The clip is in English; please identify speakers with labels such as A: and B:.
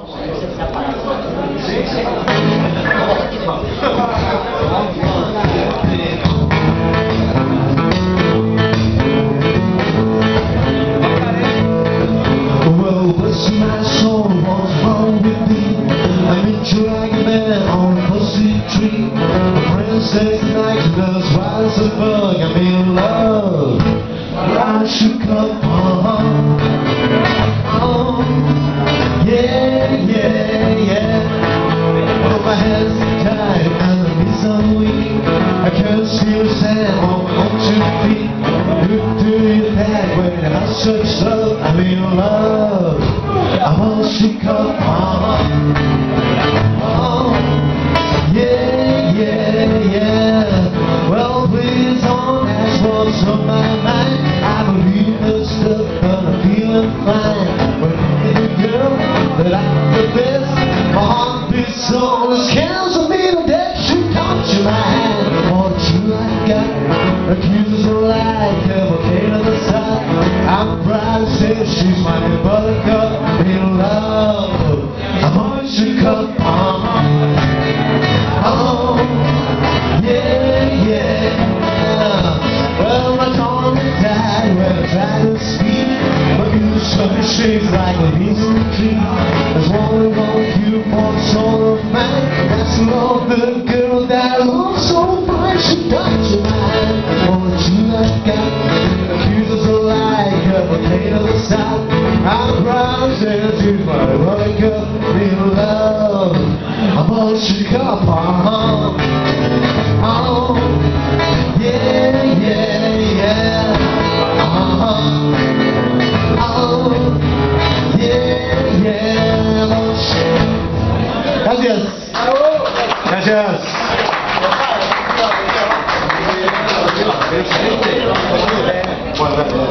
A: Well, bless my soul, what's wrong with me? I'm in Dragon on a pussy tree. My friend says night does rise above. I'm in love. I should come on. Oh, yeah, yeah, yeah. Well, my hands are tied and my knees are weak. I can't feel sand on 2 feet. Look through your bag when I search love. I'm in love. I want you come on. Oh, yeah, yeah, yeah. Well, please don't ask what's on my mind. I believe the stuff, but I'm feeling fine. When I'm with a girl that I'm the best, my heart beats on the scales of me to death. She touches my hand. All the truth I got accuses her like a volcano the side. I'm proud to say she's my buttercup in love. I want you to come on. Oh, yeah, yeah. Well, my tongue died when I tried to speak. My beauty suddenly shakes like a leaf in the tree. There's only one cute for soul of mine. That's the love, the girl that looks so fine. She touches mine. All the truth I got accuses her like a volcano the south. I'm proud to say she's my buttercup in love. I want you to come on. Oh, yeah, yeah, yeah. Oh, yeah, yeah. Gracias. Gracias.